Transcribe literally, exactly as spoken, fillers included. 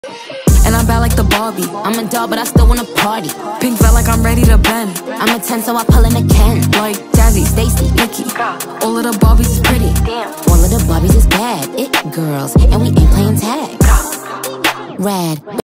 And I'm bad like the Barbie. I'm a doll, but I still wanna party. Pink felt like I'm ready to bend. I'm a ten, so I pull in a Ken. Like Jazzy, Stacy, Nikki. All of the Barbies is pretty. All of the Barbies is bad. It girls, and we ain't playing tag. Rad.